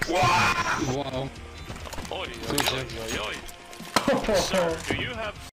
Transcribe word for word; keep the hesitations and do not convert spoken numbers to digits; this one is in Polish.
Wow! Oj, oj, oj, oj, oj. Sir, do you have